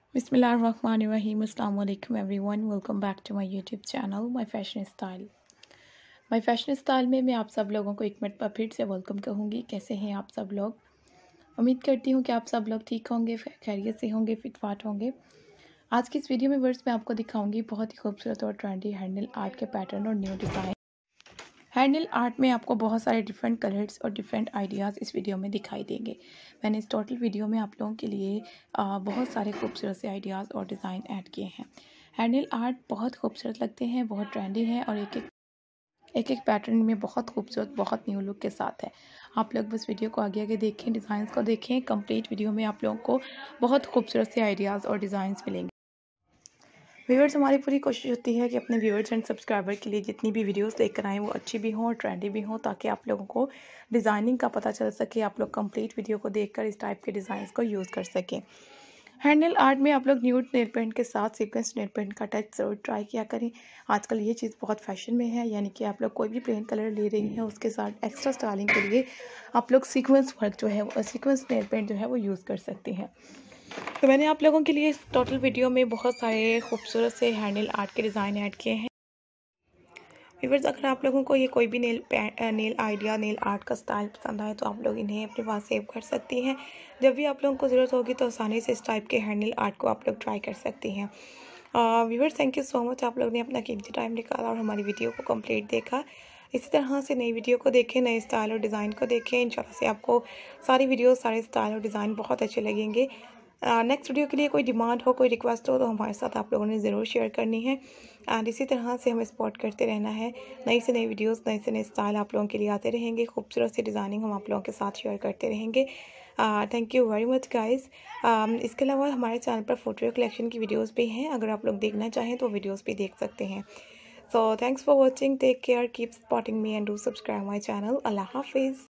बिस्मिल्लाहिर्रहमानिर्रहीम अस्सलाम वालेकुम everyone, welcome back to my YouTube channel my fashion style में मैं आप सब लोगों को एक मिनट पर फिर से वेलकम कहूँगी। कैसे हैं आप सब लोग? उम्मीद करती हूँ कि आप सब लोग ठीक होंगे, खैरियत से होंगे, फिटफाट होंगे। आज की इस वीडियो में वर्ड्स मैं आपको दिखाऊंगी बहुत ही खूबसूरत और ट्रेंडी हैंडल आर्ट के पैटर्न और न्यू डिज़ाइन। हैंडल आर्ट में आपको बहुत सारे डिफरेंट कलर्स और डिफरेंट आइडियाज़ इस वीडियो में दिखाई देंगे। मैंने इस टोटल वीडियो में आप लोगों के लिए बहुत सारे खूबसूरत से आइडियाज़ और डिज़ाइन ऐड किए हैं। हैंडल आर्ट बहुत खूबसूरत लगते हैं, बहुत ट्रेंडी हैं और एक एक पैटर्न में बहुत खूबसूरत, बहुत न्यू लुक के साथ है। आप लोग बस वीडियो को आगे आगे देखें, डिज़ाइंस को देखें। कंप्लीट वीडियो में आप लोगों को बहुत खूबसूरत से आइडियाज़ और डिज़ाइंस मिलेंगे। व्यूअर्स, हमारी पूरी कोशिश होती है कि अपने व्यूअर्स एंड सब्सक्राइबर के लिए जितनी भी वीडियोस लेकर आएँ वो अच्छी भी हों और ट्रेंडी भी हों, ताकि आप लोगों को डिज़ाइनिंग का पता चल सके, आप लोग कंप्लीट वीडियो को देखकर इस टाइप के डिज़ाइंस को यूज़ कर सकें। हैंडल आर्ट में आप लोग न्यूड नेल पेंट के साथ सीक्वेंस नेल पेंट का टच ज़रूर ट्राई किया करें। आजकल ये चीज़ बहुत फैशन में है, यानी कि आप लोग कोई भी प्लेन कलर ले रही हैं उसके साथ एक्स्ट्रा स्टाइलिंग के लिए आप लोग सीक्वेंस वर्क जो है, सीक्वेंस नेल पेंट जो है वो यूज़ कर सकती हैं। तो मैंने आप लोगों के लिए इस टोटल वीडियो में बहुत सारे खूबसूरत से हैंडल आर्ट के डिज़ाइन ऐड किए हैं। व्यूअर्स, अगर आप लोगों को ये कोई भी नेल आइडिया, नेल आर्ट का स्टाइल पसंद आए तो आप लोग इन्हें अपने पास सेव कर सकती हैं। जब भी आप लोगों को ज़रूरत होगी तो आसानी से इस टाइप के हैंडल आर्ट को आप लोग ट्राई कर सकती हैं। Viewers, thank you so much, आप लोग ने अपना कीमती टाइम निकाला और हमारी वीडियो को कंप्लीट देखा। इसी तरह से नई वीडियो को देखें, नए स्टाइल और डिज़ाइन को देखें। इंशाल्लाह से आपको सारी वीडियो, सारे स्टाइल और डिज़ाइन बहुत अच्छे लगेंगे। नेक्स्ट वीडियो के लिए कोई डिमांड हो, कोई रिक्वेस्ट हो तो हमारे साथ आप लोगों ने ज़रूर शेयर करनी है। एंड इसी तरह से हमें सपोर्ट करते रहना है। नई से नई वीडियोस, नए से नए स्टाइल आप लोगों के लिए आते रहेंगे। खूबसूरत सी डिज़ाइनिंग हम आप लोगों के साथ शेयर करते रहेंगे। Thank you very much guys. इसके अलावा हमारे चैनल पर फुटवेयर कलेक्शन की वीडियोस भी हैं, अगर आप लोग देखना चाहें तो वीडियोस भी देख सकते हैं। So thanks for watching, take care, keep supporting me and do subscribe my channel. अल्लाह हाफिज़।